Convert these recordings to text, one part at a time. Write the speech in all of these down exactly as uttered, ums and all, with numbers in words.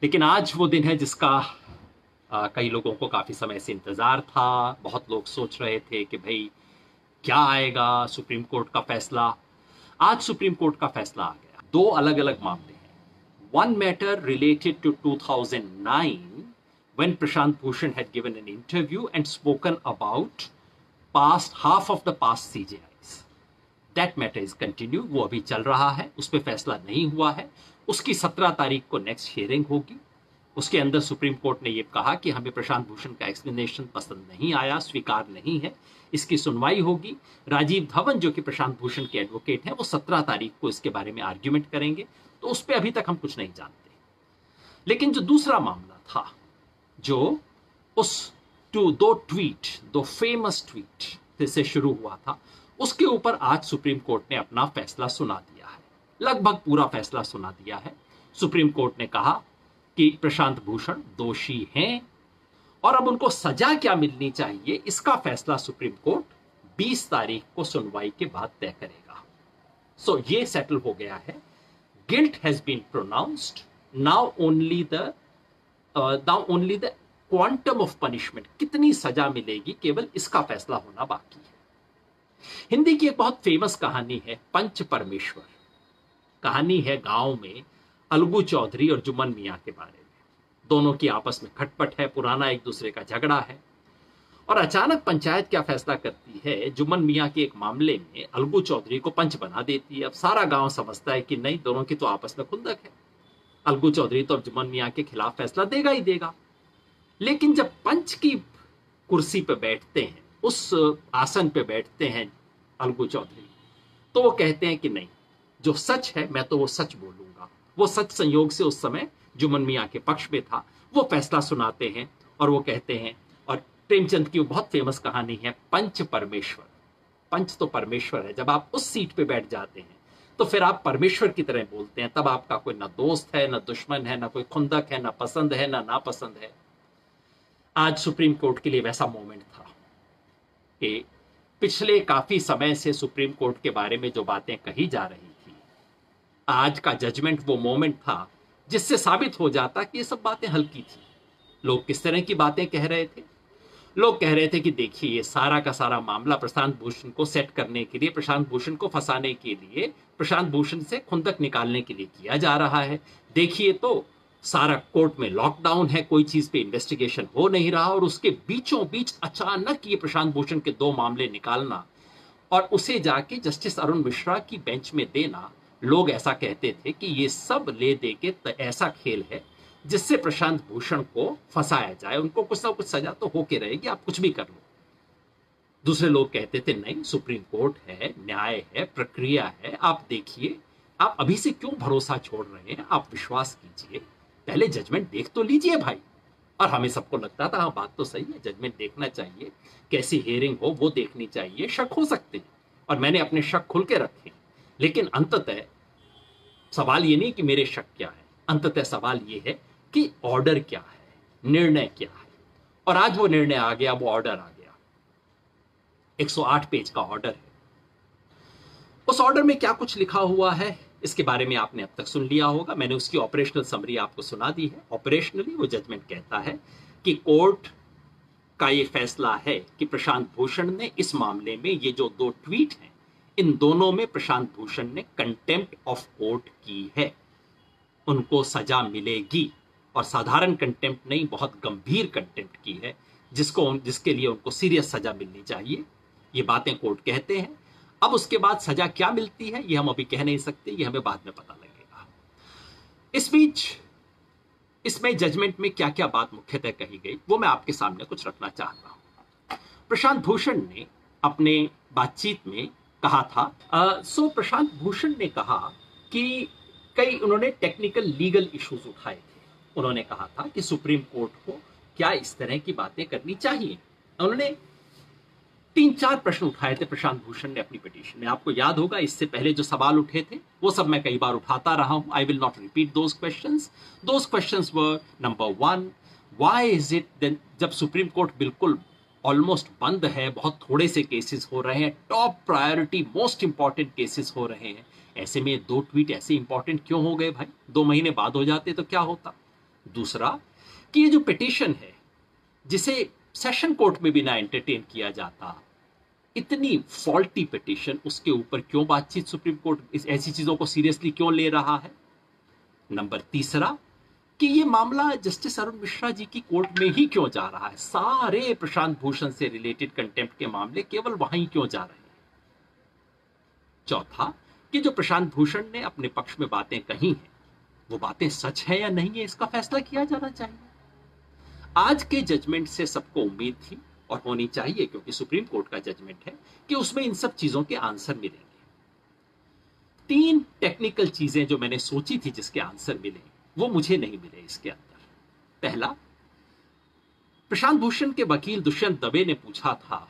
लेकिन आज वो दिन है जिसका आ, कई लोगों को काफी समय से इंतजार था। बहुत लोग सोच रहे थे कि भाई क्या आएगा सुप्रीम कोर्ट का फैसला। आज सुप्रीम कोर्ट का फैसला आ गया। दो अलग अलग मामले हैं। One matter related to two thousand nine when Prashant Bhushan had given an interview and spoken about past half of the past C J Is. That matter is continued. वो अभी चल रहा है, उस पर फैसला नहीं हुआ है। उसकी सत्रह तारीख को नेक्स्ट हियरिंग होगी। उसके अंदर सुप्रीम कोर्ट ने यह कहा कि हमें प्रशांत भूषण का एक्सप्लेनेशन पसंद नहीं आया, स्वीकार नहीं है। इसकी सुनवाई होगी। राजीव धवन जो कि प्रशांत भूषण के एडवोकेट हैं, वो सत्रह तारीख को इसके बारे में आर्ग्यूमेंट करेंगे। तो उस पर अभी तक हम कुछ नहीं जानते। लेकिन जो दूसरा मामला था, जो उस टू दो ट्वीट दो फेमस ट्वीट से शुरू हुआ था, उसके ऊपर आज सुप्रीम कोर्ट ने अपना फैसला सुना दिया है। लगभग पूरा फैसला सुना दिया है। सुप्रीम कोर्ट ने कहा कि प्रशांत भूषण दोषी हैं और अब उनको सजा क्या मिलनी चाहिए, इसका फैसला सुप्रीम कोर्ट बीस तारीख को सुनवाई के बाद तय करेगा। सो so, ये सेटल हो गया है। Guilt has been pronounced. Now only the now only the quantum of punishment, कितनी सजा मिलेगी, केवल इसका फैसला होना बाकी है। हिंदी की एक बहुत फेमस कहानी है पंच परमेश्वर। कहानी है गांव में अलगू चौधरी और जुम्मन मियां के बारे में। दोनों की आपस में खटपट है, पुराना एक दूसरे का झगड़ा है। और अचानक पंचायत क्या फैसला करती है, जुम्मन मियां के एक मामले में अलगू चौधरी को पंच बना देती है। अब सारा गांव समझता है कि नहीं, दोनों की तो आपस में खुंदक है। अलगू चौधरी तो जुम्मन मियां के खिलाफ फैसला देगा ही देगा। लेकिन जब पंच की कुर्सी पे बैठते हैं, उस आसन पे बैठते हैं अलगू चौधरी, तो वो कहते हैं कि नहीं, जो सच है मैं तो वो सच बोलूंगा। वो सच संयोग से उस समय जुम्मन मियां के पक्ष में था। वो फैसला सुनाते हैं और वो कहते हैं, और प्रेमचंद की वो बहुत फेमस कहानी है पंच परमेश्वर। पंच तो परमेश्वर है। जब आप उस सीट पे बैठ जाते हैं तो फिर आप परमेश्वर की तरह बोलते हैं। तब आपका कोई ना दोस्त है, ना दुश्मन है, ना कोई खुंदक है, ना पसंद है, ना नापसंद है। आज सुप्रीम कोर्ट के लिए वैसा मोमेंट था कि पिछले काफी समय से सुप्रीम कोर्ट के बारे में जो बातें कही जा रही थी, आज का जजमेंट वो मोमेंट था जिससे साबित हो जाता कि ये सब बातें हल्की थी। लोग किस तरह की बातें कह रहे थे? लोग कह रहे थे कि देखिए, ये सारा का सारा मामला प्रशांत भूषण को सेट करने के लिए, प्रशांत भूषण को फंसाने के लिए, प्रशांत भूषण से खुंदक निकालने के लिए किया जा रहा है। देखिए तो सारा कोर्ट में लॉकडाउन है, कोई चीज पे इन्वेस्टिगेशन हो नहीं रहा, और उसके बीचों बीच अचानक ये प्रशांत भूषण के दो मामले निकालना और उसे जाके जस्टिस अरुण मिश्रा की बेंच में देना। लोग ऐसा कहते थे कि ये सब ले दे के ऐसा खेल है जिससे प्रशांत भूषण को फंसाया जाए, उनको कुछ ना कुछ सजा तो होके रहेगी, आप कुछ भी कर लो। दूसरे लोग कहते थे नहीं, सुप्रीम कोर्ट है, न्याय है, प्रक्रिया है, आप देखिए, आप अभी से क्यों भरोसा छोड़ रहे हैं, आप विश्वास कीजिए, पहले जजमेंट देख तो लीजिए भाई। और हमें सबको लगता था हाँ बात तो सही है, जजमेंट देखना चाहिए, कैसी हियरिंग हो वो देखनी चाहिए, शक हो सकते हैं और मैंने अपने शक खुल के रखे। लेकिन अंततः सवाल ये नहीं कि मेरे शक क्या है, अंततः सवाल ये है कि ऑर्डर क्या है, निर्णय क्या है। और आज वो निर्णय आ गया, वो ऑर्डर आ गया। एक सौ आठ पेज का ऑर्डर है। उस ऑर्डर में क्या कुछ लिखा हुआ है इसके बारे में आपने अब तक सुन लिया होगा। मैंने उसकी ऑपरेशनल समरी आपको सुना दी है। ऑपरेशनली वो जजमेंट कहता है कि कोर्ट का ये फैसला है कि प्रशांत भूषण ने इस मामले में, ये जो दो ट्वीट हैं, इन दोनों में प्रशांत भूषण ने कंटेम्प्ट ऑफ कोर्ट की है, उनको सजा मिलेगी। और साधारण कंटेम्प्ट नहीं, बहुत गंभीर कंटेम्प्ट की है, जिसको जिसके लिए उनको सीरियस सजा मिलनी चाहिए। ये बातें कोर्ट कहते हैं। अब उसके बाद सजा क्या मिलती है ये हम अभी कह नहीं सकते, ये हमें बाद में पता लगेगा। इस बीच इसमें जजमेंट में क्या क्या बात मुख्यतः कही गई वो मैं आपके सामने कुछ रखना चाहता हूं। प्रशांत भूषण ने अपने बातचीत में कहा था, आ, सो प्रशांत भूषण ने कहा कि कई उन्होंने टेक्निकल लीगल इश्यूज उठाए थे। उन्होंने कहा था कि सुप्रीम कोर्ट को क्या इस तरह की बातें करनी चाहिए। उन्होंने तीन चार प्रश्न उठाए थे प्रशांत भूषण ने अपनी पिटीशन में। आपको याद होगा इससे पहले जो सवाल उठे थे वो सब मैं कई बार उठाता रहा हूं। I will not repeat those questions. Those questions were, number one, why is it then, जब सुप्रीम कोर्ट बिल्कुल ऑलमोस्ट बंद है, बहुत थोड़े से केसेस हो रहे हैं, top priority most important cases हो रहे हैं, ऐसे में दो ट्वीट ऐसे इंपॉर्टेंट क्यों हो गए भाई? दो महीने बाद हो जाते तो क्या होता? दूसरा कि ये जो पिटीशन है जिसे सेशन कोर्ट में भी ना एंटरटेन किया जाता, इतनी फॉल्टी पिटीशन, उसके ऊपर क्यों बातचीत सुप्रीम कोर्ट इस ऐसी चीजों को सीरियसली क्यों ले रहा है। नंबर तीसरा कि ये मामला जस्टिस अरुण मिश्रा जी की कोर्ट में ही क्यों जा रहा है, सारे प्रशांत भूषण से रिलेटेड कंटेम्प्ट के मामले केवल वहीं क्यों जा रहे हैं। चौथा कि जो प्रशांत भूषण ने अपने पक्ष में बातें कही हैं वो बातें सच है या नहीं है, इसका फैसला किया जाना चाहिए। आज के जजमेंट से सबको उम्मीद थी और होनी चाहिए, क्योंकि सुप्रीम कोर्ट का जजमेंट है, कि उसमें इन सब चीजों के आंसर मिलेंगे। तीन टेक्निकल चीजें जो मैंने सोची थी जिसके आंसर मिले, वो मुझे नहीं मिले इसके अंदर। पहला, प्रशांत भूषण के वकील दुष्यंत दवे ने पूछा था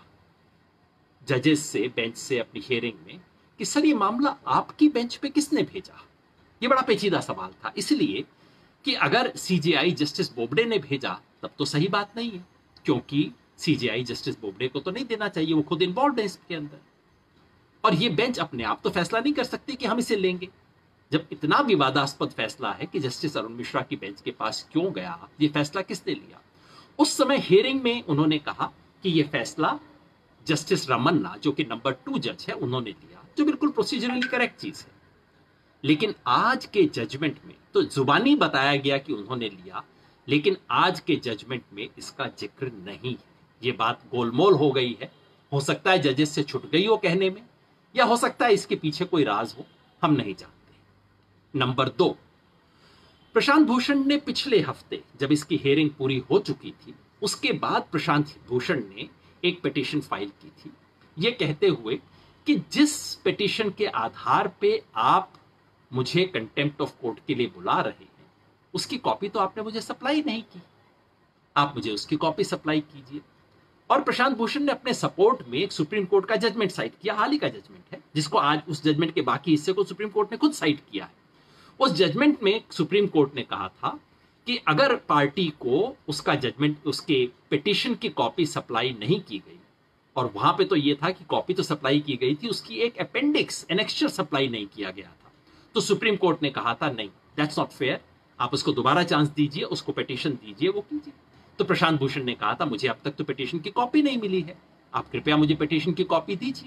जजेस से, बेंच से अपनी हियरिंग में, कि सर ये मामला आपकी बेंच पे किसने भेजा। ये बड़ा पेचीदा सवाल था, इसलिए कि अगर सीजेआई जस्टिस बोबडे ने भेजा तब तो सही बात नहीं है, क्योंकि सीजेआई जस्टिस बोबडे को तो नहीं देना चाहिए, वो खुद इन्वॉल्व है इसके अंदर। और ये बेंच अपने आप तो फैसला नहीं कर सकती कि हम इसे लेंगे। जब इतना विवादास्पद फैसला है कि जस्टिस अरुण मिश्रा की बेंच के पास क्यों गया, ये फैसला किसने लिया। उस समय हियरिंग में उन्होंने कहा कि ये फैसला जस्टिस रमन्ना, जो कि नंबर टू जज है, उन्होंने लिया, जो बिल्कुल प्रोसीजरली करेक्ट चीज है। लेकिन आज के जजमेंट में तो जुबानी बताया गया कि उन्होंने लिया, लेकिन आज के जजमेंट में इसका जिक्र नहीं है। ये बात गोलमोल हो गई है। हो सकता है जजेस से छुट गई हो कहने में, या हो सकता है इसके पीछे कोई राज हो, हम नहीं जानते। नंबर दो, प्रशांत भूषण ने पिछले हफ्ते जब इसकी हियरिंग पूरी हो चुकी थी, उसके बाद प्रशांत भूषण ने एक पिटीशन फाइल की थी, ये कहते हुए कि जिस पिटीशन के आधार पे आप मुझे कंटेम्प्ट ऑफ कोर्ट के लिए बुला रहे हैं, उसकी कॉपी तो आपने मुझे सप्लाई नहीं की, आप मुझे उसकी कॉपी सप्लाई कीजिए। और प्रशांत भूषण ने अपने सपोर्ट में एक सुप्रीम कोर्ट का जजमेंट साइट किया, हाल ही का जजमेंट है, जिसको आज उस जजमेंट के बाकी हिस्से को सुप्रीम कोर्ट ने खुद साइट किया है। उस जजमेंट में सुप्रीम कोर्ट ने कहा था कि अगर पार्टी को उसका जजमेंट, उसके पिटीशन की कॉपी सप्लाई नहीं की गई, और वहां पे तो ये था कि कॉपी तो सप्लाई की गई थी, उसकी एक अपेंडिक्स, एनेक्स्चर सप्लाई नहीं किया गया था, तो सुप्रीम कोर्ट ने कहा था नहीं, दैट्स नॉट फेयर, आप उसको दोबारा चांस दीजिए, उसको पिटीशन दीजिए, वो कीजिए। तो प्रशांत भूषण ने कहा था मुझे अब तक तो पिटीशन की कॉपी नहीं मिली है, आप कृपया मुझे पिटीशन की कॉपी दीजिए।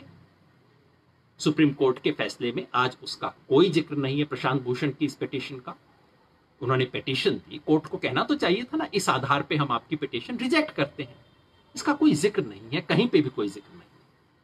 सुप्रीम कोर्ट के फैसले में आज उसका कोई जिक्र नहीं है, प्रशांत भूषण की इस पिटीशन का। उन्होंने पिटीशन दी, कोर्ट को कहना तो चाहिए था ना, इस आधार पे हम आपकी पिटीशन रिजेक्ट करते हैं। इसका कोई जिक्र नहीं है, कहीं पे भी कोई जिक्र नहीं।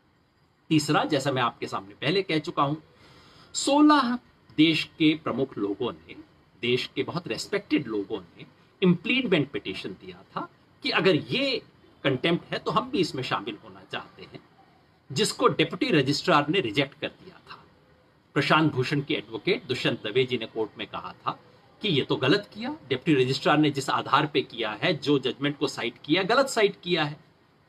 तीसरा, जैसा मैं आपके सामने पहले कह चुका हूं, सोलह देश के प्रमुख लोगों ने, देश के बहुत रेस्पेक्टेड लोगों ने इम्प्लीडमेंट पिटीशन दिया था कि अगर ये कंटेम्प्ट है तो हम भी इसमें शामिल होना चाहते हैं, जिसको डिप्टी रजिस्ट्रार ने रिजेक्ट कर दिया था। प्रशांत भूषण के एडवोकेट दुष्यंत दवे जी ने कोर्ट में कहा था कि ये तो गलत किया, डिप्टी रजिस्ट्रार ने जिस आधार पे किया है, जो जजमेंट को साइट किया, गलत साइट किया है।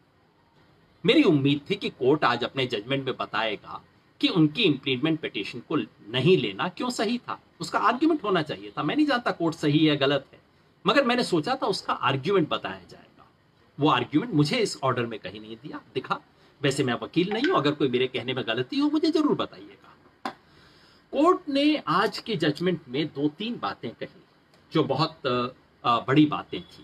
मेरी उम्मीद थी कि कोर्ट आज अपने जजमेंट में बताएगा कि उनकी इम्प्लीडमेंट पिटीशन को नहीं लेना क्यों सही था, उसका आर्ग्यूमेंट होना चाहिए था। मैं नहीं जानता कोर्ट सही है गलत है, मगर मैंने सोचा था उसका आर्ग्यूमेंट बताया जाएगा। वो आर्ग्यूमेंट मुझे इस ऑर्डर में कहीं नहीं दिया दिखा। वैसे मैं वकील नहीं हूं, अगर कोई मेरे कहने में गलती हो मुझे जरूर बताइएगा। कोर्ट ने आज के जजमेंट में दो तीन बातें कही जो बहुत आ, बड़ी बातें थी,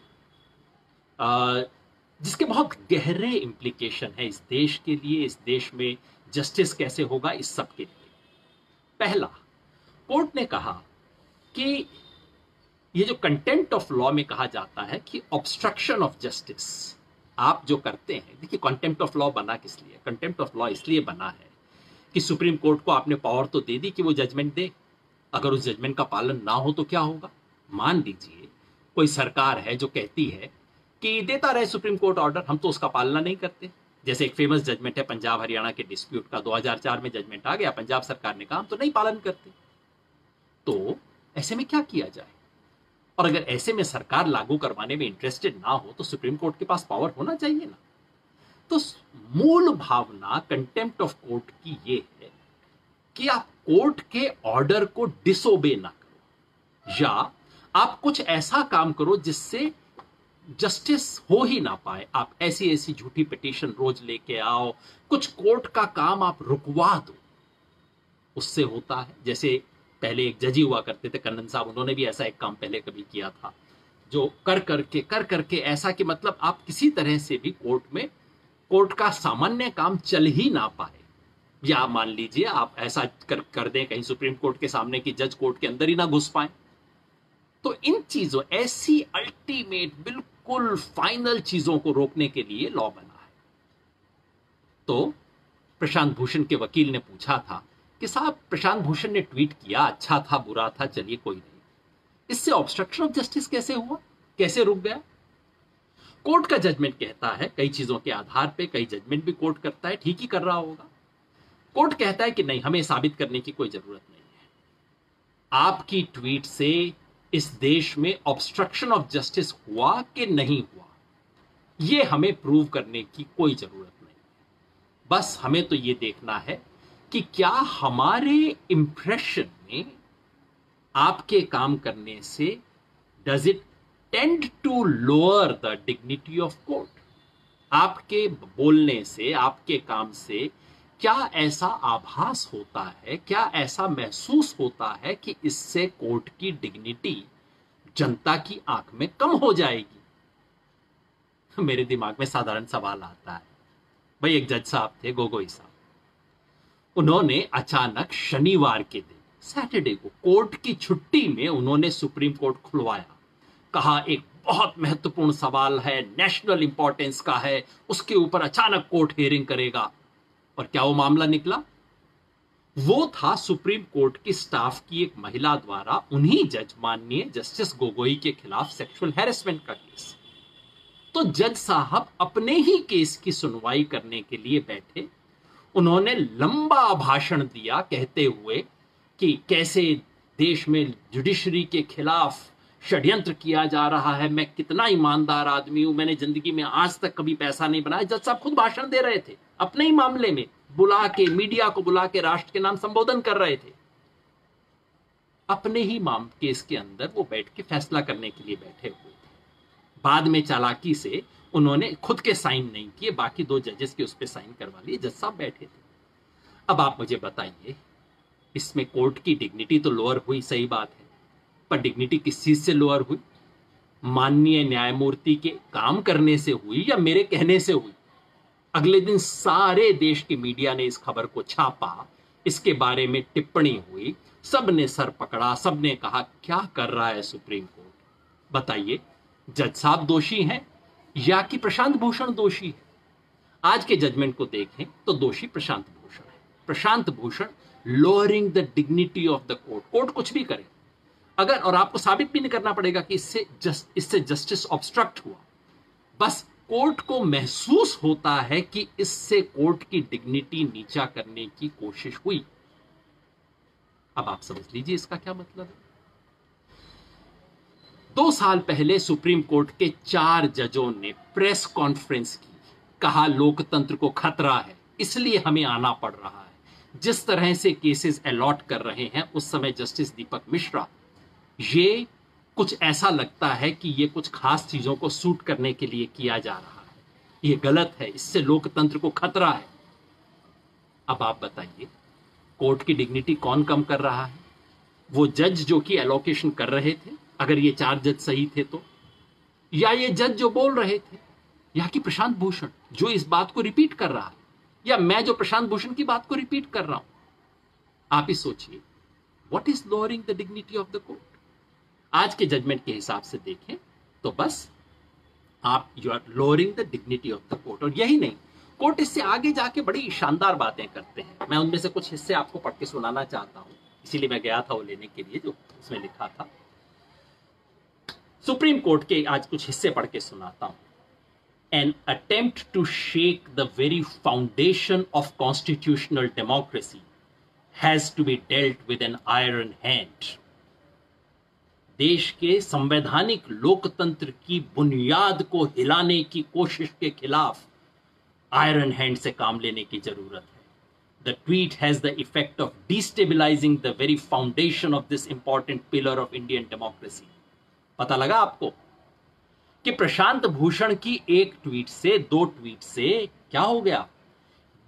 आ, जिसके बहुत गहरे इंप्लीकेशन है इस देश के लिए, इस देश में जस्टिस कैसे होगा, इस सब के लिए। पहला, कोर्ट ने कहा कि ये जो कंटेम्प्ट ऑफ लॉ में कहा जाता है कि ऑब्स्ट्रक्शन ऑफ जस्टिस आप जो करते हैं, देखिए कंटेम्प्ट ऑफ लॉ बना किस लिए, कंटेम्प्ट ऑफ लॉ इसलिए बना है कि सुप्रीम कोर्ट को आपने पावर तो दे दी कि वो जजमेंट दे, अगर उस जजमेंट का पालन ना हो तो क्या होगा। मान लीजिए कोई सरकार है जो कहती है कि देता रहे सुप्रीम कोर्ट ऑर्डर, हम तो उसका पालना नहीं करते। जैसे एक फेमस जजमेंट है पंजाब हरियाणा के डिस्प्यूट का, दो हज़ार चार में जजमेंट आ गया, पंजाब सरकार ने कहा हम तो नहीं पालन करते। तो ऐसे में क्या किया जाए, और अगर ऐसे में सरकार लागू करवाने में इंटरेस्टेड ना हो तो सुप्रीम कोर्ट के पास पावर होना चाहिए ना। तो मूल भावना कंटेम्प्ट ऑफ कोर्ट की ये है कि आप कोर्ट के ऑर्डर को डिसोबे ना करो, या आप कुछ ऐसा काम करो जिससे जस्टिस हो ही ना पाए। आप ऐसी ऐसी झूठी पिटीशन रोज लेके आओ, कुछ कोर्ट का काम आप रुकवा दो, उससे होता है। जैसे पहले एक जज ही हुआ करते थे कन्नन साहब, उन्होंने भी ऐसा एक काम पहले कभी किया था जो कर करके कर करके ऐसा कि मतलब आप किसी तरह से भी कोर्ट में कोर्ट का सामान्य काम चल ही ना पाए, या मान लीजिए आप ऐसा कर कर दें कहीं सुप्रीम कोर्ट के सामने कि जज कोर्ट के अंदर ही ना घुस पाए। तो इन चीजों, ऐसी अल्टीमेट बिल्कुल फाइनल चीजों को रोकने के लिए लॉ बना है। तो प्रशांत भूषण के वकील ने पूछा था कि साहब प्रशांत भूषण ने ट्वीट किया, अच्छा था बुरा था चलिए कोई नहीं, इससे ऑब्स्ट्रक्शन ऑफ जस्टिस कैसे हुआ, कैसे रुक गया? कोर्ट का जजमेंट कहता है, कई चीजों के आधार पे कई जजमेंट भी कोर्ट करता है, ठीक ही कर रहा होगा। कोर्ट कहता है कि नहीं, हमें साबित करने की कोई जरूरत नहीं है, आपकी ट्वीट से इस देश में ऑब्स्ट्रक्शन ऑफ जस्टिस हुआ कि नहीं हुआ, यह हमें प्रूव करने की कोई जरूरत नहीं है। बस हमें तो यह देखना है कि क्या हमारे इंप्रेशन में आपके काम करने से does it tend to lower the dignity of court, आपके बोलने से, आपके काम से क्या ऐसा आभास होता है, क्या ऐसा महसूस होता है कि इससे कोर्ट की डिग्निटी जनता की आंख में कम हो जाएगी? मेरे दिमाग में साधारण सवाल आता है, भाई एक जज साहब थे, गोगोई साहब, उन्होंने अचानक शनिवार के दिन, सैटरडे को, कोर्ट की छुट्टी में उन्होंने सुप्रीम कोर्ट खुलवाया, कहा एक बहुत महत्वपूर्ण सवाल है, नेशनल इंपॉर्टेंस का है, उसके ऊपर अचानक कोर्ट हियरिंग करेगा। और क्या वो मामला निकला? वो था सुप्रीम कोर्ट की स्टाफ की एक महिला द्वारा उन्हीं जज माननीय जस्टिस गोगोई के खिलाफ सेक्सुअल हैरेसमेंट का केस। तो जज साहब अपने ही केस की सुनवाई करने के लिए बैठे, उन्होंने लंबा भाषण दिया कहते हुए कि कैसे देश में जुडिशरी के खिलाफ षड्यंत्र किया जा रहा है, मैं कितना ईमानदार आदमी हूं, मैंने जिंदगी में आज तक कभी पैसा नहीं बनाया। जज साहब खुद भाषण दे रहे थे, अपने ही मामले में बुला के, मीडिया को बुला के राष्ट्र के नाम संबोधन कर रहे थे। अपने ही माम केस के अंदर वो बैठ के फैसला करने के लिए बैठे हुए थे। बाद में चालाकी से उन्होंने खुद के साइन नहीं किए, बाकी दो जजेस के उस पर साइन करवा लिए, जज साहब बैठे थे। अब आप मुझे बताइए, इसमें कोर्ट की डिग्निटी तो लोअर हुई, सही बात है, पर डिग्निटी किस चीज से लोअर हुई? माननीय न्यायमूर्ति के काम करने से हुई या मेरे कहने से हुई? अगले दिन सारे देश की मीडिया ने इस खबर को छापा, इसके बारे में टिप्पणी हुई, सबने सर पकड़ा, सबने कहा क्या कर रहा है सुप्रीम कोर्ट? बताइए, जज साहब दोषी हैं या कि प्रशांत भूषण दोषी है? आज के जजमेंट को देखें तो दोषी प्रशांत भूषण है। Prashant Bhushan lowering the dignity of the court. Court कुछ भी करे अगर, और आपको साबित भी नहीं करना पड़ेगा कि इससे जस्ट इससे जस्टिस ऑब्स्ट्रक्ट हुआ, बस कोर्ट को महसूस होता है कि इससे कोर्ट की डिग्निटी नीचा करने की कोशिश हुई। अब आप समझ लीजिए इसका क्या मतलब है। दो साल पहले सुप्रीम कोर्ट के चार जजों ने प्रेस कॉन्फ्रेंस की, कहा लोकतंत्र को खतरा है इसलिए हमें आना पड़ रहा है। जिस तरह से केसेस अलॉट कर रहे हैं उस समय जस्टिस दीपक मिश्रा, ये कुछ ऐसा लगता है कि ये कुछ खास चीजों को सूट करने के लिए किया जा रहा है, ये गलत है, इससे लोकतंत्र को खतरा है। अब आप बताइए, कोर्ट की डिग्निटी कौन कम कर रहा है? वो जज जो कि एलोकेशन कर रहे थे, अगर ये चार जज सही थे तो, या ये जज जो बोल रहे थे, या कि प्रशांत भूषण जो इस बात को रिपीट कर रहा है, या मैं जो प्रशांत भूषण की बात को रिपीट कर रहा हूं? आप ही सोचिए, what is lowering the dignity of the court? आज के जजमेंट के हिसाब से देखें तो बस आप you are lowering the dignity of the court. और यही नहीं, कोर्ट इससे आगे जाके बड़ी शानदार बातें करते हैं। मैं उनमें से कुछ हिस्से आपको पढ़ के सुनाना चाहता हूं, इसीलिए मैं गया था वो लेने के लिए जो उसमें लिखा था। सुप्रीम कोर्ट के आज कुछ हिस्से पढ़ के सुनाता हूं। An attempt to shake the very foundation of constitutional democracy has to be dealt with an iron hand. देश के संवैधानिक लोकतंत्र की बुनियाद को हिलाने की कोशिश के खिलाफ आयरन हैंड से काम लेने की जरूरत है। The tweet has the effect of destabilizing the very foundation of this important pillar of Indian democracy. पता लगा आपको कि प्रशांत भूषण की एक ट्वीट से, दो ट्वीट से क्या हो गया?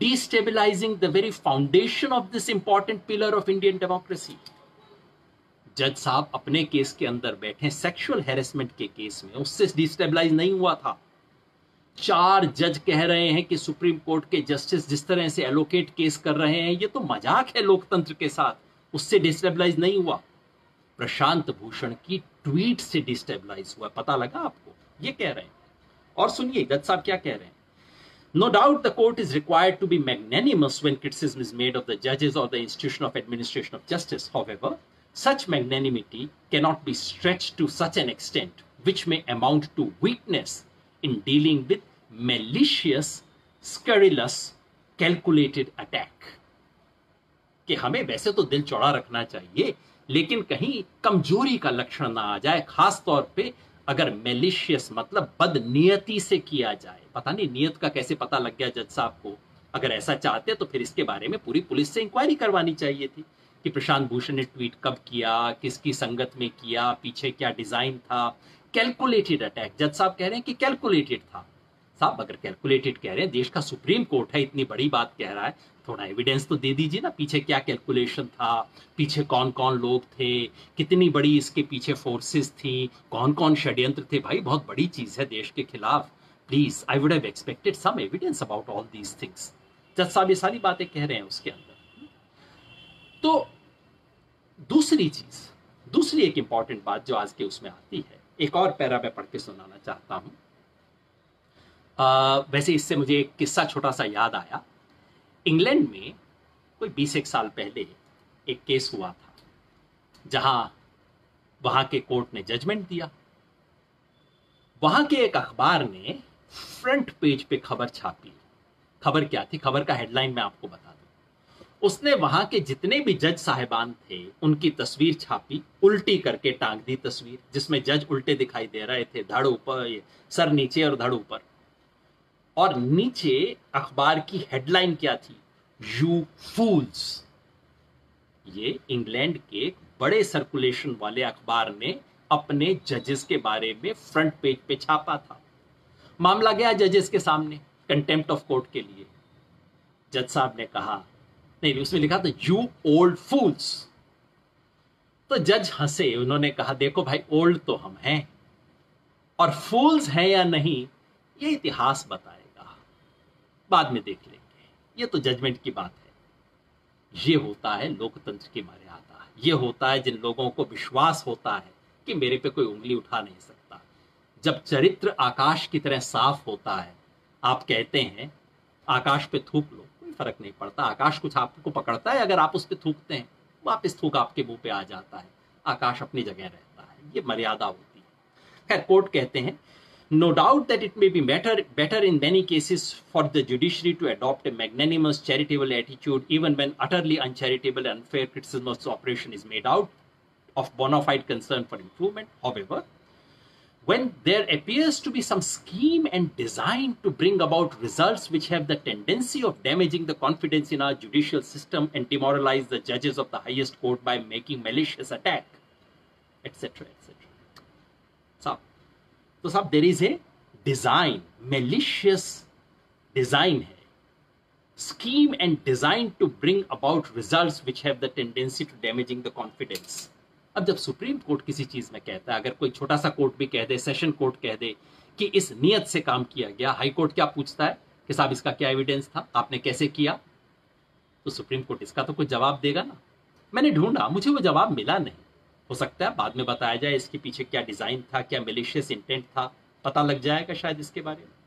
Destabilizing the very foundation of this important pillar of Indian democracy. जज साहब अपने केस के अंदर बैठे सेक्सुअल हैरेसमेंट के केस में, उससे डिस्टेबलाइज नहीं हुआ था। चार जज कह रहे हैं कि सुप्रीम कोर्ट के जस्टिस जिस तरह से एलोकेट केस कर रहे हैं ये तो मजाक है लोकतंत्र के साथ, उससे डिस्टेबलाइज नहीं हुआ। प्रशांत भूषण की ट्वीट से डिस्टेबलाइज हुआ। पता लगा आपको? ये कह रहे हैं। और सुनिए जज साहब क्या कह रहे हैं। No doubt the court is required to be magnanimous when criticism is made of the judges or the institution of administration of justice. However, such magnanimity cannot be stretched to such an extent which may amount to weakness in dealing with malicious, scurrilous, calculated attack. कि हमें वैसे तो दिल चौड़ा रखना चाहिए, लेकिन कहीं कमजोरी का लक्षण ना आ जाए, खास तौर पे अगर मेलिशियस मतलब बदनीयती से किया जाए। पता नहीं नियत का कैसे पता लग गया जज साहब को। अगर ऐसा चाहते तो फिर इसके बारे में पूरी पुलिस से इंक्वायरी करवानी चाहिए थी कि प्रशांत भूषण ने ट्वीट कब किया, किसकी संगत में किया, पीछे क्या डिजाइन था। कैलकुलेटेड अटैक, जज साहब कह रहे हैं कि कैलकुलेटेड था। साहब अगर कैलकुलेटेड कह रहे हैं, देश का सुप्रीम कोर्ट है, इतनी बड़ी बात कह रहा है, थोड़ा एविडेंस तो दे दीजिए ना, पीछे क्या कैलकुलेशन था, पीछे कौन कौन लोग थे, कितनी बड़ी इसके पीछे फोर्सेस थी, कौन कौन षड्यंत्र थे। भाई बहुत बड़ी चीज है देश के खिलाफ। Please I would have expected some evidence about all these things. जज साहब ये सारी बातें कह रहे हैं उसके अंदर। तो दूसरी चीज, दूसरी एक इंपॉर्टेंट बात जो आज के उसमें आती है, एक और पैरा मैं पढ़ के सुनाना चाहता हूं। Uh, वैसे इससे मुझे एक किस्सा छोटा सा याद आया। इंग्लैंड में कोई बीस एक साल पहले एक केस हुआ था जहां वहां के कोर्ट ने जजमेंट दिया। वहां के एक अखबार ने फ्रंट पेज पे खबर छापी। खबर क्या थी? खबर का हेडलाइन मैं आपको बता दूं। उसने वहां के जितने भी जज साहिबान थे उनकी तस्वीर छापी, उल्टी करके टांग दी तस्वीर, जिसमें जज उल्टे दिखाई दे रहे थे, धड़ ऊपर, सर नीचे और धड़ ऊपर। और नीचे अखबार की हेडलाइन क्या थी? You fools. ये इंग्लैंड के बड़े सर्कुलेशन वाले अखबार ने अपने जजेस के बारे में फ्रंट पेज पे छापा था। मामला गया जजेस के सामने कंटेम्प्ट ऑफ कोर्ट के लिए। जज साहब ने कहा, नहीं उसमें लिखा था यू ओल्ड फूल्स। तो जज हंसे, उन्होंने कहा देखो भाई, ओल्ड तो हम हैं और फूल्स हैं या नहीं ये इतिहास बताएगा, बाद में देख लेंगे, ये तो जजमेंट की बात है। ये होता है लोकतंत्र की मर्यादा। ये होता है जिन लोगों को विश्वास होता है कि मेरे पे कोई उंगली उठा नहीं सकता। जब चरित्र आकाश की तरह साफ होता है, आप कहते हैं आकाश पे थूक लो, कोई फर्क नहीं पड़ता। आकाश कुछ आपको पकड़ता है? अगर आप उस पर थूकते हैं, वापस थूक आपके मुंह पे आ जाता है। आकाश अपनी जगह रहता है। ये मर्यादा होती है। खैर कोर्ट कहते हैं, no doubt that it may be better, better in many cases for the judiciary to adopt a magnanimous, charitable attitude, even when utterly uncharitable and unfair criticism of the operation is made out of bona fide concern for improvement. However, when there appears to be some scheme and design to bring about results which have the tendency of damaging the confidence in our judicial system and demoralize the judges of the highest court by making malicious attack, et cetera, et cetera. So, तो साहब there is a design, malicious design है, scheme and design to bring about results which have the tendency to damaging the confidence. अब जब Supreme court किसी चीज में कहता है, अगर कोई छोटा सा कोर्ट भी कह दे, सेशन कोर्ट कह दे कि इस नियत से काम किया गया, हाई कोर्ट क्या पूछता है कि साहब इसका क्या एविडेंस था, आपने कैसे किया? तो सुप्रीम कोर्ट इसका तो कुछ जवाब देगा ना। मैंने ढूंढा, मुझे वो जवाब मिला नहीं। हो सकता है बाद में बताया जाए इसके पीछे क्या डिजाइन था, क्या मेलिशियस इंटेंट था, पता लग जाएगा शायद इसके बारे में।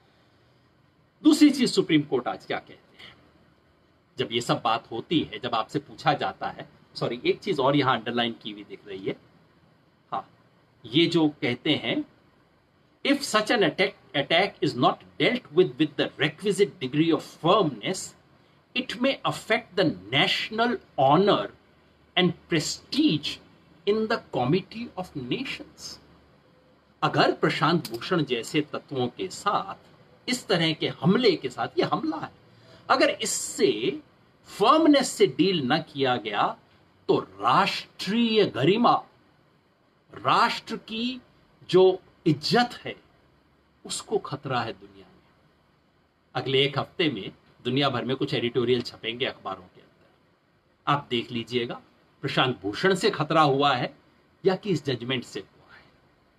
दूसरी चीज सुप्रीम कोर्ट आज क्या कहते हैं, जब ये सब बात होती है, जब आपसे पूछा जाता है, सॉरी एक चीज और यहां अंडरलाइन की हुई दिख रही है, हाँ, ये जो कहते हैं, if such an attack attack is not dealt with with the requisite degree of firmness, it may affect the national honour and prestige in the comity of nations. अगर प्रशांत भूषण जैसे तत्वों के साथ इस तरह के हमले के साथ, ये हमला है, अगर इससे फर्मनेस से डील न किया गया तो राष्ट्रीय गरिमा, राष्ट्र की जो इज्जत है, उसको खतरा है दुनिया में। अगले एक हफ्ते में दुनिया भर में कुछ एडिटोरियल छपेंगे अखबारों के अंदर, आप देख लीजिएगा। प्रशांत भूषण से खतरा हुआ है या कि इस जजमेंट से हुआ है?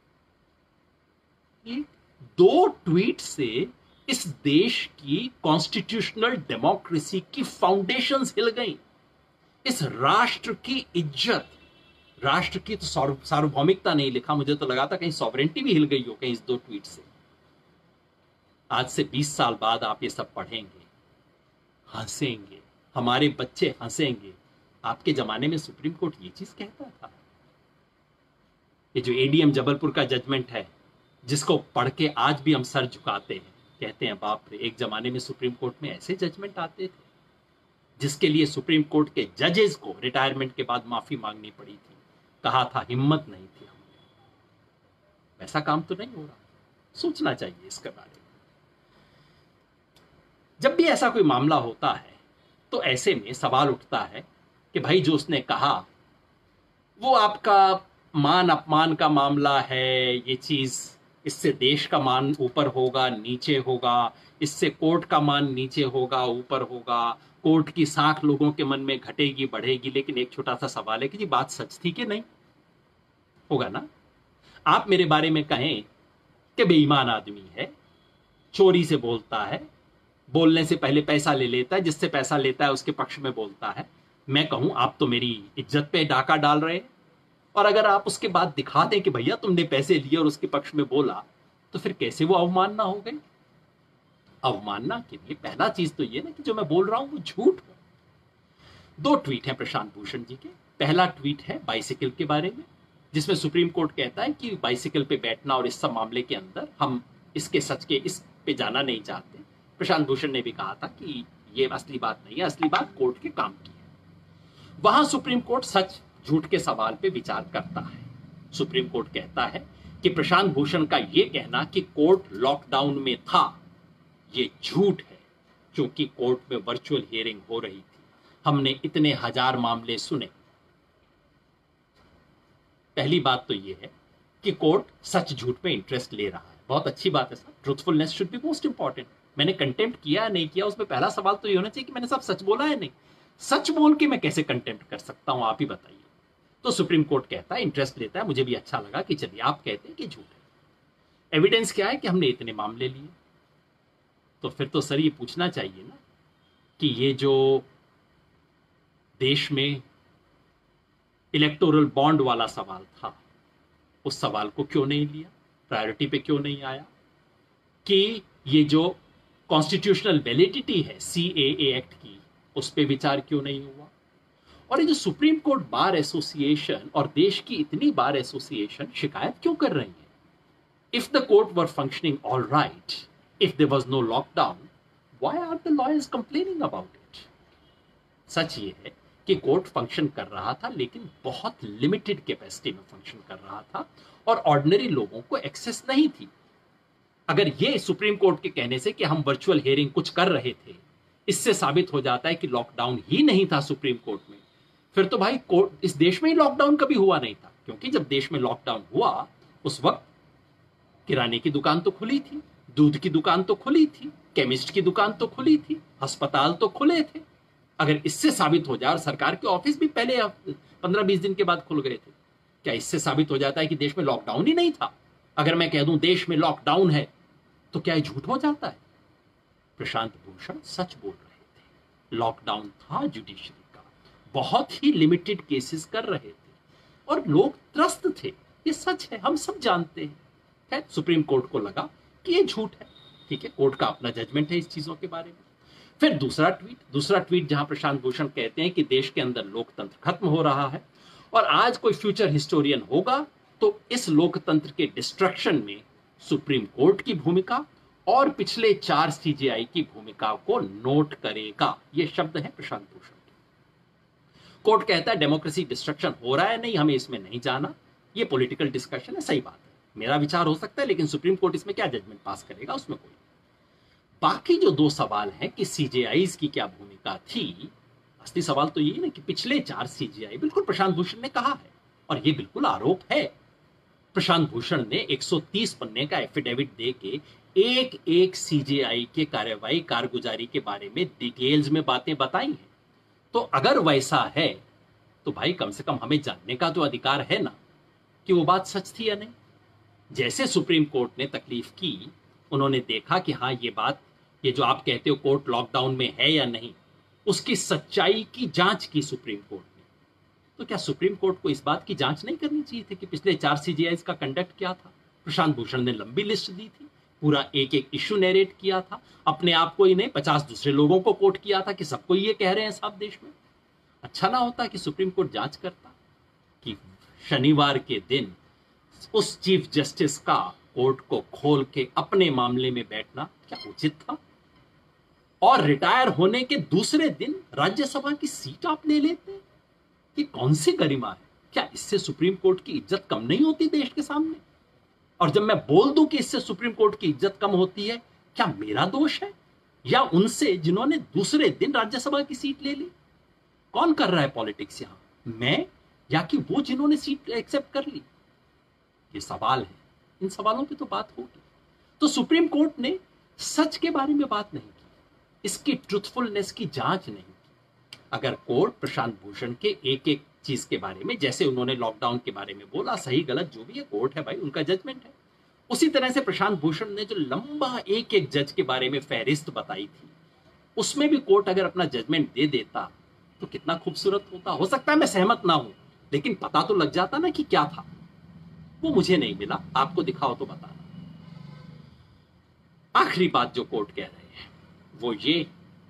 ये दो ट्वीट से इस देश की कॉन्स्टिट्यूशनल डेमोक्रेसी की फाउंडेशंस हिल गई। इस राष्ट्र की इज्जत, राष्ट्र की तो सार्वभौमिकता नहीं लिखा, मुझे तो लगा था कहीं सॉवरेंटी भी हिल गई हो कहीं इस दो ट्वीट से। आज से बीस साल बाद आप ये सब पढ़ेंगे, हंसेंगे, हमारे बच्चे हंसेंगे। आपके जमाने में सुप्रीम कोर्ट ये चीज कहता था? ये जो एडीएम जबलपुर का जजमेंट है, जिसको पढ़ के आज भी हम सर झुकाते हैं, कहते हैं बाप रे, एक जमाने में सुप्रीम कोर्ट में ऐसे जजमेंट आते थे, जिसके लिए सुप्रीम कोर्ट के जजेस को रिटायरमेंट के बाद माफी मांगनी पड़ी थी। कहा था हिम्मत नहीं थी हमने। वैसा काम तो नहीं हो रहा, सोचना चाहिए इसके बारे में। जब भी ऐसा कोई मामला होता है तो ऐसे में सवाल उठता है कि भाई जो उसने कहा वो आपका मान अपमान का मामला है, ये चीज इससे देश का मान ऊपर होगा नीचे होगा, इससे कोर्ट का मान नीचे होगा ऊपर होगा, कोर्ट की साख लोगों के मन में घटेगी बढ़ेगी। लेकिन एक छोटा सा सवाल है कि जी बात सच थी कि नहीं? होगा ना? आप मेरे बारे में कहें कि बेईमान आदमी है, चोरी से बोलता है, बोलने से पहले पैसा ले लेता है, जिससे पैसा लेता है उसके पक्ष में बोलता है। मैं कहूं आप तो मेरी इज्जत पे डाका डाल रहे हैं, और अगर आप उसके बाद दिखा दें कि भैया तुमने पैसे लिए और उसके पक्ष में बोला, तो फिर कैसे वो अवमानना हो गई? अवमानना के लिए पहला चीज तो ये ना कि जो मैं बोल रहा हूं वो झूठ हो। दो ट्वीट हैं प्रशांत भूषण जी के। पहला ट्वीट है बाइसिकल के बारे में, जिसमें सुप्रीम कोर्ट कहता है कि बाइसिकल पे बैठना और इस सब मामले के अंदर हम इसके सच के इस पे जाना नहीं चाहते। प्रशांत भूषण ने भी कहा था कि ये असली बात नहीं है, असली बात कोर्ट के काम की है। वहां सुप्रीम कोर्ट सच झूठ के सवाल पे विचार करता है। सुप्रीम कोर्ट कहता है कि प्रशांत भूषण का यह कहना कि कोर्ट लॉकडाउन में था, ये झूठ है, क्योंकि कोर्ट में वर्चुअल हियरिंग हो रही थी। हमने इतने हजार मामले सुने। पहली बात तो यह है कि कोर्ट सच झूठ में इंटरेस्ट ले रहा है, बहुत अच्छी बात है sir. Truthfulness should be most important. मैंने कंटेम्प्ट किया है नहीं किया, उसमें पहला सवाल तो ये होना चाहिए कि मैंने सब सच बोला है नहीं। सच बोल के मैं कैसे कंटेम्प्ट कर सकता हूं, आप ही बताइए। तो सुप्रीम कोर्ट कहता है, इंटरेस्ट लेता है। मुझे भी अच्छा लगा कि चलिए आप कहते हैं कि झूठ है। एविडेंस क्या है कि हमने इतने मामले लिए। तो फिर तो सर ये पूछना चाहिए ना कि ये जो देश में इलेक्टोरल बॉन्ड वाला सवाल था, उस सवाल को क्यों नहीं लिया, प्रायोरिटी पे क्यों नहीं आया? कि ये जो कॉन्स्टिट्यूशनल वैलिडिटी है सीएए एक्ट की, उस पर विचार क्यों नहीं हुआ? और ये जो सुप्रीम कोर्ट बार एसोसिएशन और देश की इतनी बार एसोसिएशन शिकायत क्यों कर रही है? If the court were functioning all right, if there was no lockdown, why are the lawyers complaining about it? सच ये है कि कोर्ट फंक्शन कर रहा था, लेकिन बहुत लिमिटेड कैपेसिटी में फंक्शन कर रहा था और ऑर्डिनरी लोगों को एक्सेस नहीं थी। अगर ये सुप्रीम कोर्ट के कहने से कि हम वर्चुअल हियरिंग कुछ कर रहे थे, इससे साबित हो जाता है कि लॉकडाउन ही नहीं था सुप्रीम कोर्ट में, फिर तो भाई कोर्ट इस देश में ही लॉकडाउन कभी हुआ नहीं था। क्योंकि जब देश में लॉकडाउन हुआ उस वक्त किराने की दुकान तो खुली थी, दूध की दुकान तो खुली थी, केमिस्ट की दुकान तो खुली थी, अस्पताल तो खुले थे। अगर इससे साबित हो जाए, और सरकार के ऑफिस भी पहले पंद्रह बीस दिन के बाद खुल गए थे, क्या इससे साबित हो जाता है कि देश में लॉकडाउन ही नहीं था? अगर मैं कह दूं देश में लॉकडाउन है तो क्या ये झूठ हो जाता है? प्रशांत भूषण सच बोल रहे थे, लॉकडाउन था जुडिशरी का, बहुत ही लिमिटेड केसेस कर रहे थे और लोग त्रस्त थे। ये सच है, हम सब जानते हैं। है, सुप्रीम कोर्ट को लगा कि ये झूठ है। ठीक है, कोर्ट का अपना जजमेंट है इस चीजों के बारे में। फिर दूसरा ट्वीट दूसरा ट्वीट जहां प्रशांत भूषण कहते हैं कि देश के अंदर लोकतंत्र खत्म हो रहा है और आज कोई फ्यूचर हिस्टोरियन होगा तो इस लोकतंत्र के डिस्ट्रक्शन में सुप्रीम कोर्ट की भूमिका और पिछले चार सीजेआई की भूमिका को नोट करेगा। ये शब्द है प्रशांत भूषण के। कोर्ट कहता है डेमोक्रेसी डिस्ट्रक्शन हो रहा है, नहीं, हमें इसमें नहीं जाना, ये पॉलिटिकल डिस्कशन है। सही बात है, मेरा विचार हो सकता है, लेकिन सुप्रीम कोर्ट इसमें क्या जजमेंट पास करेगा उसमें कोई। बाकी जो दो सवाल हैं कि सीजेआईज की क्या भूमिका थी, असली सवाल तो ये ना कि पिछले चार सीजेआई, बिल्कुल प्रशांत भूषण ने कहा है और ये बिल्कुल आरोप है। प्रशांत भूषण ने एक सौ तीस पन्ने का एफिडेविट दे के एक एक सीजेआई के कार्यवाही कारगुजारी के बारे में डिटेल्स में बातें बताई हैं। तो अगर वैसा है तो भाई कम से कम हमें जानने का तो अधिकार है ना कि वो बात सच थी या नहीं। जैसे सुप्रीम कोर्ट ने तकलीफ की, उन्होंने देखा कि हाँ ये बात, ये जो आप कहते हो कोर्ट लॉकडाउन में है या नहीं, उसकी सच्चाई की जांच की सुप्रीम कोर्ट ने। तो क्या सुप्रीम कोर्ट को इस बात की जांच नहीं करनी चाहिए थी कि पिछले चार सीजीआईज का कंडक्ट क्या था? प्रशांत भूषण ने लंबी लिस्ट दी थी, पूरा एक एक इश्यू नैरेट किया था, अपने आप को ही नहीं पचास दूसरे लोगों को कोट किया था कि सबको ये कह रहे हैं साहब देश में। अच्छा ना होता कि सुप्रीम कोर्ट जांच करता कि शनिवार के दिन उस चीफ जस्टिस का कोर्ट को खोल के अपने मामले में बैठना क्या उचित था? और रिटायर होने के दूसरे दिन राज्यसभा की सीट आप ले लेते हैं, कि कौन सी गरिमा है? क्या इससे सुप्रीम कोर्ट की इज्जत कम नहीं होती देश के सामने? और जब मैं बोल दूं कि इससे सुप्रीम कोर्ट की इज्जत कम होती है, क्या मेरा दोष है या उनसे जिन्होंने दूसरे दिन राज्यसभा की सीट ले ली? कौन कर रहा है पॉलिटिक्स यहां, मैं या कि वो जिन्होंने सीट एक्सेप्ट कर ली? ये सवाल है, इन सवालों पे तो बात होगी। तो सुप्रीम कोर्ट ने सच के बारे में बात नहीं की, इसकी ट्रुथफुलनेस की जांच नहीं की। अगर कोर्ट प्रशांत भूषण के एक एक चीज के बारे में, जैसे उन्होंने लॉकडाउन के बारे में बोला, सही गलत जो भी है कोर्ट है भाई, उनका जजमेंट है, उसी तरह से प्रशांत भूषण ने जो लंबा एक एक जज के बारे में फहरिस्त बताई थी, उसमें भी कोर्ट अगर अपना जजमेंट दे देता तो कितना खूबसूरत होता। हो सकता है मैं सहमत ना हूं, लेकिन पता तो लग जाता ना कि क्या था। वो मुझे नहीं मिला, आपको दिखाओ तो बताना। आखिरी बात जो कोर्ट कह रहे हैं वो ये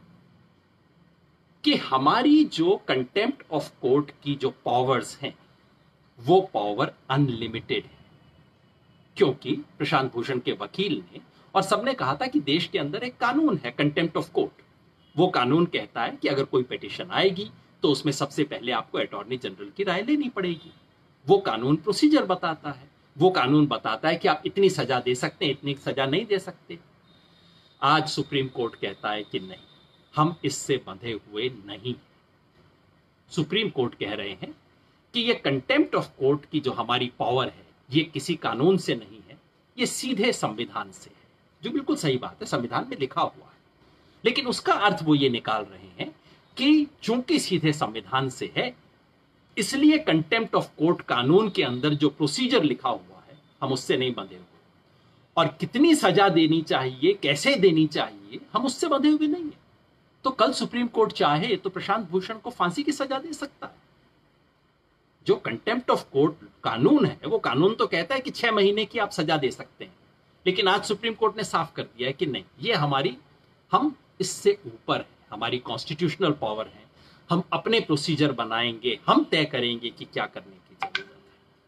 कि हमारी जो कंटेम्प्ट ऑफ कोर्ट की जो पावर्स हैं वो पावर अनलिमिटेड है, क्योंकि प्रशांत भूषण के वकील ने और सबने कहा था कि देश के अंदर एक कानून है कंटेम्प्ट ऑफ कोर्ट। वो कानून कहता है कि अगर कोई पिटीशन आएगी तो उसमें सबसे पहले आपको अटॉर्नी जनरल की राय लेनी पड़ेगी। वो कानून प्रोसीजर बताता है, वो कानून बताता है कि आप इतनी सजा दे सकते हैं, इतनी सजा नहीं दे सकते। आज सुप्रीम कोर्ट कहता है कि नहीं, हम इससे बंधे हुए नहीं। सुप्रीम कोर्ट कह रहे हैं कि ये कंटेम्प्ट ऑफ कोर्ट की जो हमारी पावर है ये किसी कानून से नहीं है, ये सीधे संविधान से है। जो बिल्कुल सही बात है, संविधान में लिखा हुआ है, लेकिन उसका अर्थ वो ये निकाल रहे हैं कि चूंकि सीधे संविधान से है, इसलिए कंटेम्प्ट ऑफ कोर्ट कानून के अंदर जो प्रोसीजर लिखा हुआ है हम उससे नहीं बंधे हुए, और कितनी सजा देनी चाहिए, कैसे देनी चाहिए, हम उससे बंधे हुए नहीं है। तो कल सुप्रीम कोर्ट चाहे तो प्रशांत भूषण को फांसी की सजा दे सकता है। जो कंटेम्प्ट ऑफ कोर्ट कानून है वो कानून तो कहता है कि छह महीने की आप सजा दे सकते हैं, लेकिन आज सुप्रीम कोर्ट ने साफ कर दिया है कि नहीं, ये हमारी, हम इससे ऊपर है, हमारी कॉन्स्टिट्यूशनल पावर है, हम अपने प्रोसीजर बनाएंगे, हम तय करेंगे कि क्या करने की जरूरत है।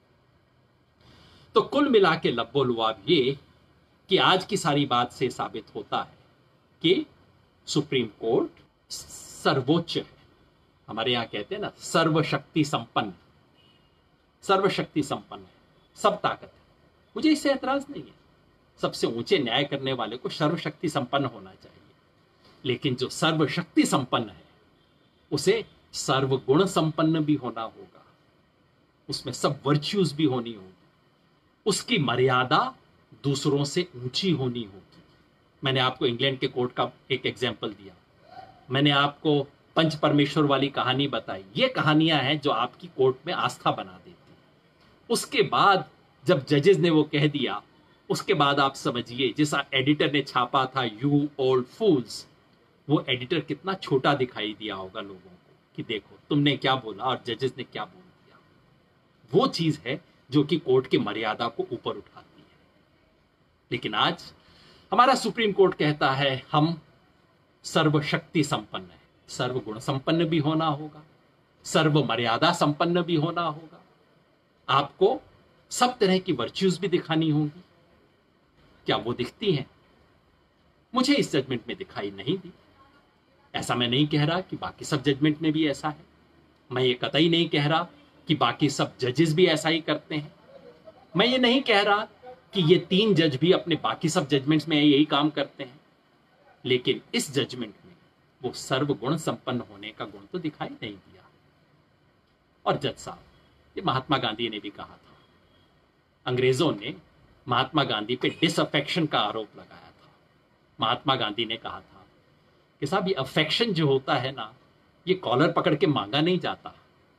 तो कुल मिला के लब्बो लुआब ये कि आज की सारी बात से साबित होता है कि सुप्रीम कोर्ट सर्वोच्च है। हमारे यहां कहते हैं ना सर्वशक्ति संपन्न, सर्वशक्ति संपन्न है, सब ताकत है। मुझे इससे एतराज नहीं है, सबसे ऊंचे न्याय करने वाले को सर्वशक्ति संपन्न होना चाहिए, लेकिन जो सर्वशक्ति संपन्न है उसे सर्वगुण संपन्न भी होना होगा, उसमें सब वर्च्यूज भी होनी होगी, उसकी मर्यादा दूसरों से ऊंची होनी होगी। मैंने आपको इंग्लैंड के कोर्ट का एक एग्जाम्पल दिया, मैंने आपको पंच परमेश्वर वाली कहानी बताई। ये कहानियां हैं जो आपकी कोर्ट में आस्था बना देती हैं। उसके बाद जब जजेस ने वो कह दिया, उसके बाद आप समझिए जिस एडिटर ने छापा था यू ओल्ड फूल्स, वो एडिटर कितना छोटा दिखाई दिया होगा लोगों को कि देखो तुमने क्या बोला और जजेस ने क्या बोल दिया। वो चीज है जो कि कोर्ट की मर्यादा को ऊपर उठाती है। लेकिन आज हमारा सुप्रीम कोर्ट कहता है हम सर्वशक्ति संपन्न है, सर्वगुण संपन्न भी होना होगा, सर्व मर्यादा संपन्न भी होना होगा, आपको सब तरह की वर्च्यूज भी दिखानी होंगी। क्या वो दिखती हैं? मुझे इस जजमेंट में दिखाई नहीं दी। ऐसा मैं नहीं कह रहा कि बाकी सब जजमेंट में भी ऐसा है, मैं ये कतई नहीं कह रहा कि बाकी सब जजेस भी ऐसा ही करते हैं, मैं ये नहीं कह रहा कि ये तीन जज भी अपने बाकी सब जजमेंट्स में यही काम करते हैं, लेकिन इस जजमेंट में वो सर्वगुण संपन्न होने का गुण तो दिखाई नहीं दिया। और जज साहब, ये महात्मा गांधी ने भी कहा था, अंग्रेजों ने महात्मा गांधी पे डिसअफेक्शन का आरोप लगाया था। महात्मा गांधी ने कहा था कि साहब ये अफेक्शन जो होता है ना, ये कॉलर पकड़ के मांगा नहीं जाता,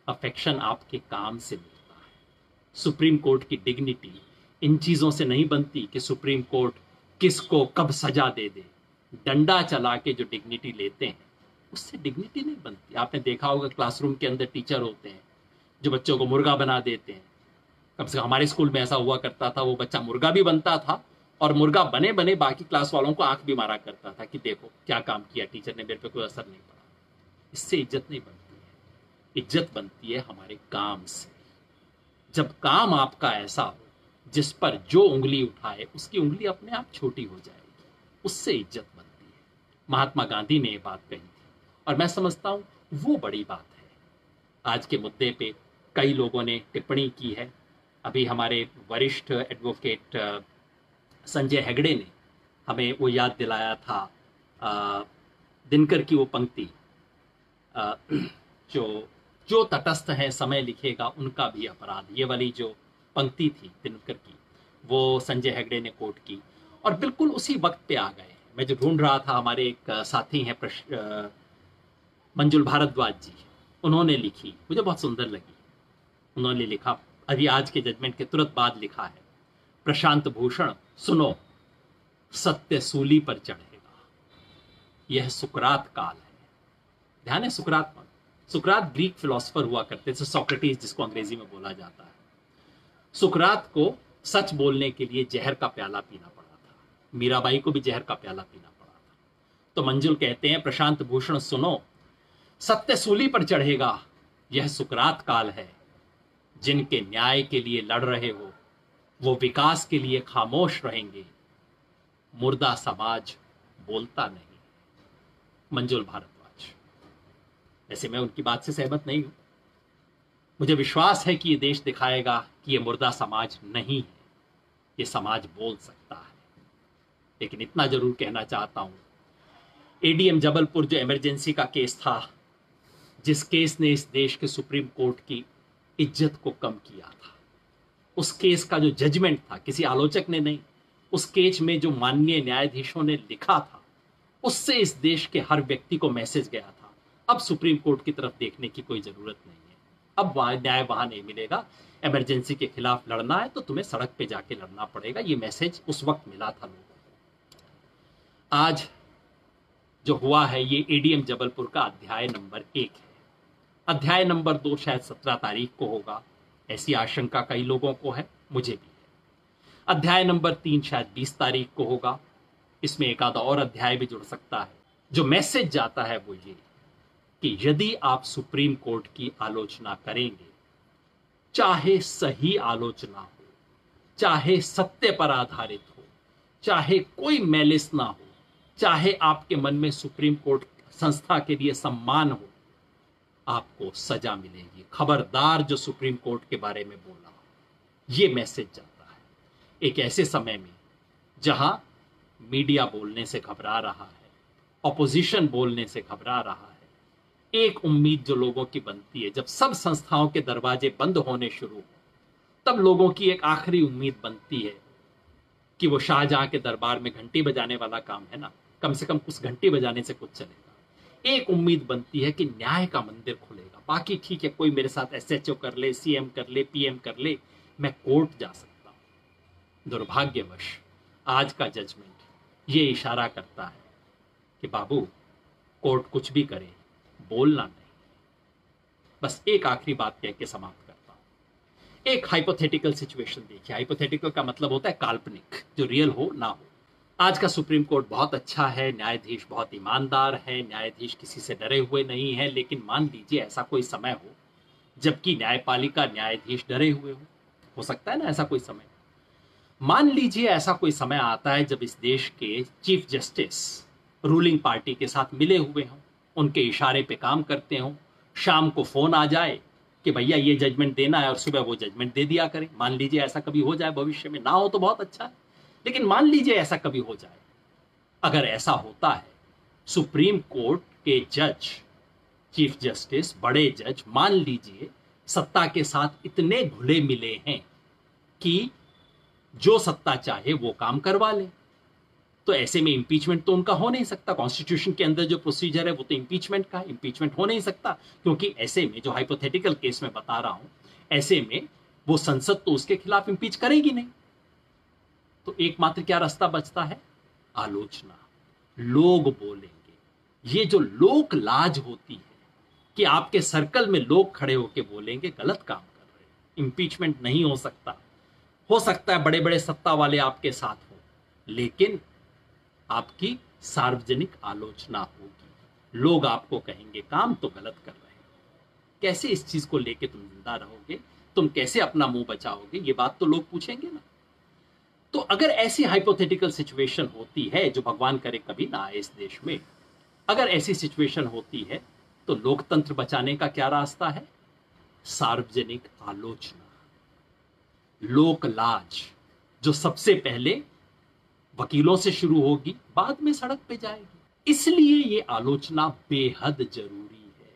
अफेक्शन आपके काम से मिलता है। सुप्रीम कोर्ट की डिग्निटी इन चीजों से नहीं बनती कि सुप्रीम कोर्ट किसको कब सजा दे दे। डंडा चला के जो डिग्निटी लेते हैं उससे डिग्निटी नहीं बनती। आपने देखा होगा क्लासरूम के अंदर टीचर होते हैं जो बच्चों को मुर्गा बना देते हैं। कम से कम हमारे स्कूल में ऐसा हुआ करता था, वो बच्चा मुर्गा भी बनता था और मुर्गा बने बने बाकी क्लास वालों को आंख भी मारा करता था कि देखो क्या काम किया टीचर ने, मेरे पे कोई असर नहीं पड़ा। इससे इज्जत नहीं बनती है। इज्जत बनती है हमारे काम से। जब काम आपका ऐसा हो जिस पर जो उंगली उठाए उसकी उंगली अपने आप छोटी हो जाएगी, उससे इज्जत बनती है। महात्मा गांधी ने ये बात कही थी और मैं समझता हूं वो बड़ी बात है। आज के मुद्दे पे कई लोगों ने टिप्पणी की है। अभी हमारे वरिष्ठ एडवोकेट संजय हेगड़े ने हमें वो याद दिलाया था, आ, दिनकर की वो पंक्ति, आ, जो जो तटस्थ है समय लिखेगा उनका भी अपराध, ये वाली जो पंक्ति थी दिनकर की, वो संजय हेगड़े ने कोट की और बिल्कुल उसी वक्त पे आ गए। मैं जो ढूंढ रहा था, हमारे एक साथी हैं मंजुल भारद्वाज जी, उन्होंने लिखी, मुझे बहुत सुंदर लगी। उन्होंने लिखा, अभी आज के जजमेंट के तुरंत बाद लिखा है, प्रशांत भूषण सुनो, सत्य सूली पर चढ़ेगा, यह सुकरात काल है। ध्यान है सुकरात पर। सुकरात ग्रीक फिलोसोफर हुआ करते थे, सोक्रेटिस जिसको अंग्रेजी में बोला जाता है। सुकरात को सच बोलने के लिए जहर का प्याला पीना पड़ा था, मीराबाई को भी जहर का प्याला पीना पड़ा था। तो मंजुल कहते हैं, प्रशांत भूषण सुनो, सत्य सूली पर चढ़ेगा, यह सुकरात काल है। जिनके न्याय के लिए लड़ रहे हो वो विकास के लिए खामोश रहेंगे, मुर्दा समाज बोलता नहीं। मंजुल भारद्वाज। वैसे मैं उनकी बात से सहमत नहीं हूं। मुझे विश्वास है कि ये देश दिखाएगा कि ये मुर्दा समाज नहीं है, ये समाज बोल सकता है। लेकिन इतना जरूर कहना चाहता हूं, एडीएम जबलपुर जो इमरजेंसी का केस था, जिस केस ने इस देश के सुप्रीम कोर्ट की इज्जत को कम किया था, उस केस का जो जजमेंट था, किसी आलोचक ने नहीं, उस केस में जो माननीय न्यायाधीशों ने लिखा था, उससे इस देश के हर व्यक्ति को मैसेज गया था, अब सुप्रीम कोर्ट की तरफ देखने की कोई जरूरत नहीं है। अब वहां न्याय वहां नहीं मिलेगा। इमरजेंसी के खिलाफ लड़ना है तो तुम्हें सड़क पे जाके लड़ना पड़ेगा। ये मैसेज उस वक्त मिला था लोगों को। आज जो हुआ है ये एडीएम जबलपुर का अध्याय नंबर एक है। अध्याय नंबर दो शायद सत्रह तारीख को होगा, ऐसी आशंका कई लोगों को है, मुझे भी है। अध्याय नंबर तीन शायद बीस तारीख को होगा, इसमें एक आधा और अध्याय भी जुड़ सकता है। जो मैसेज जाता है वो ये कि यदि आप सुप्रीम कोर्ट की आलोचना करेंगे, चाहे सही आलोचना हो, चाहे सत्य पर आधारित हो, चाहे कोई मैलिस ना हो, चाहे आपके मन में सुप्रीम कोर्ट संस्था के लिए सम्मान हो, आपको सजा मिलेगी। खबरदार जो सुप्रीम कोर्ट के बारे में बोला। ये मैसेज जाता है एक ऐसे समय में जहां मीडिया बोलने से घबरा रहा है, ऑपोजिशन बोलने से घबरा रहा है। एक उम्मीद जो लोगों की बनती है, जब सब संस्थाओं के दरवाजे बंद होने शुरू हो, तब लोगों की एक आखिरी उम्मीद बनती है कि वो शाहजहां के दरबार में घंटी बजाने वाला काम है ना, कम से कम उस घंटी बजाने से कुछ चलेगा। एक उम्मीद बनती है कि न्याय का मंदिर खुलेगा। बाकी ठीक है, कोई मेरे साथ एसएचओ कर ले, सीएम कर ले, पीएम कर ले, मैं कोर्ट जा सकता हूं। दुर्भाग्यवश आज का जजमेंट ये इशारा करता है कि बाबू, कोर्ट कुछ भी करे, बोलना नहीं। बस एक आखिरी बात कह के समाप्त करता हूं। एक हाइपोथेटिकल सिचुएशन देखिए। हाइपोथेटिकल का मतलब होता है काल्पनिक, जो रियल हो ना हो। आज का सुप्रीम कोर्ट बहुत अच्छा है, न्यायाधीश बहुत ईमानदार है, न्यायाधीश किसी से डरे हुए नहीं है। लेकिन मान लीजिए ऐसा कोई समय हो जबकि न्यायपालिका न्यायाधीश डरे हुए हो हो सकता है ना ऐसा कोई समय। मान लीजिए ऐसा कोई समय आता है जब इस देश के चीफ जस्टिस रूलिंग पार्टी के साथ मिले हुए हों, उनके इशारे पे काम करते हों, शाम को फोन आ जाए कि भैया ये जजमेंट देना है और सुबह वो जजमेंट दे दिया करें। मान लीजिए ऐसा कभी हो जाए, भविष्य में ना हो तो बहुत अच्छा है, लेकिन मान लीजिए ऐसा कभी हो जाए। अगर ऐसा होता है, सुप्रीम कोर्ट के जज, चीफ जस्टिस, बड़े जज, मान लीजिए सत्ता के साथ इतने घुले मिले हैं कि जो सत्ता चाहे वो काम करवा ले। तो ऐसे में इम्पीचमेंट तो उनका हो नहीं सकता। कॉन्स्टिट्यूशन के अंदर जो प्रोसीजर है वो तो इम्पीचमेंट का है, इम्पीचमेंट हो नहीं सकता, क्योंकि ऐसे में जो हाइपोथेटिकल केस में बता रहा हूं, ऐसे में वो संसद तो उसके खिलाफ इम्पीच करेगी नहीं। तो एकमात्र क्या रास्ता बचता है? आलोचना। लोग बोलेंगे। ये जो लोक लाज होती है कि आपके सर्कल में लोग खड़े होकर बोलेंगे गलत काम कर रहे हैं, इंपीचमेंट नहीं हो सकता। हो सकता है बड़े बड़े सत्ता वाले आपके साथ हो, लेकिन आपकी सार्वजनिक आलोचना होगी। लोग आपको कहेंगे काम तो गलत कर रहे हैं। कैसे इस चीज को लेके तुम जिंदा रहोगे? तुम कैसे अपना मुंह बचाओगे? ये बात तो लोग पूछेंगे ना। तो अगर ऐसी हाइपोथेटिकल सिचुएशन होती है, जो भगवान करे कभी ना आए इस देश में, अगर ऐसी सिचुएशन होती है तो लोकतंत्र बचाने का क्या रास्ता है? सार्वजनिक आलोचना, लोक लाज, जो सबसे पहले वकीलों से शुरू होगी, बाद में सड़क पे जाएगी। इसलिए ये आलोचना बेहद जरूरी है।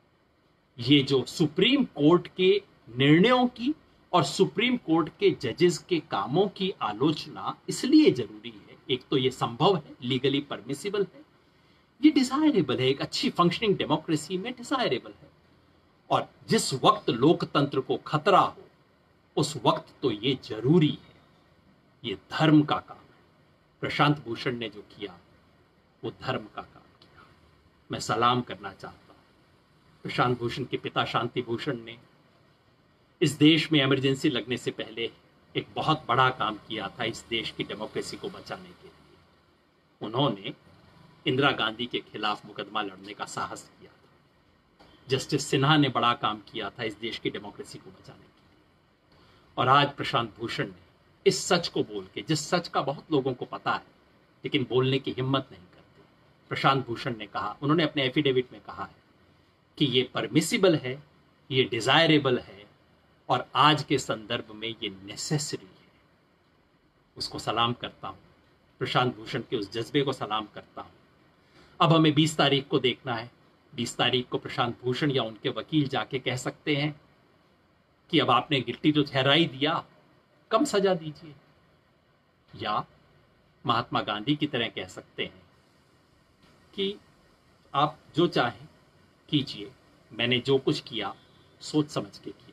ये जो सुप्रीम कोर्ट के निर्णयों की और सुप्रीम कोर्ट के जजेस के कामों की आलोचना इसलिए जरूरी है, एक तो ये संभव है, लीगली परमिसिबल है, ये डिजायरेबल है, एक अच्छी फंक्शनिंग डेमोक्रेसी में डिजायरेबल है। और जिस वक्त लोकतंत्र को खतरा हो उस वक्त तो ये जरूरी है। ये धर्म का काम है। प्रशांत भूषण ने जो किया वो धर्म का काम किया। मैं सलाम करना चाहता हूं। प्रशांत भूषण के पिता शांति भूषण ने इस देश में इमरजेंसी लगने से पहले एक बहुत बड़ा काम किया था इस देश की डेमोक्रेसी को बचाने के लिए। उन्होंने इंदिरा गांधी के खिलाफ मुकदमा लड़ने का साहस किया था। जस्टिस सिन्हा ने बड़ा काम किया था इस देश की डेमोक्रेसी को बचाने के लिए। और आज प्रशांत भूषण ने इस सच को बोल के, जिस सच का बहुत लोगों को पता है लेकिन बोलने की हिम्मत नहीं करते, प्रशांत भूषण ने कहा, उन्होंने अपने एफिडेविट में कहा है कि ये परमिसिबल है, ये डिजायरेबल है और आज के संदर्भ में ये नेसेसरी है। उसको सलाम करता हूं, प्रशांत भूषण के उस जज्बे को सलाम करता हूं। अब हमें बीस तारीख को देखना है। बीस तारीख को प्रशांत भूषण या उनके वकील जाके कह सकते हैं कि अब आपने गिल्टी तो ठहरा ही दिया, कम सजा दीजिए, या महात्मा गांधी की तरह कह सकते हैं कि आप जो चाहें कीजिए, मैंने जो कुछ किया सोच समझ के किया।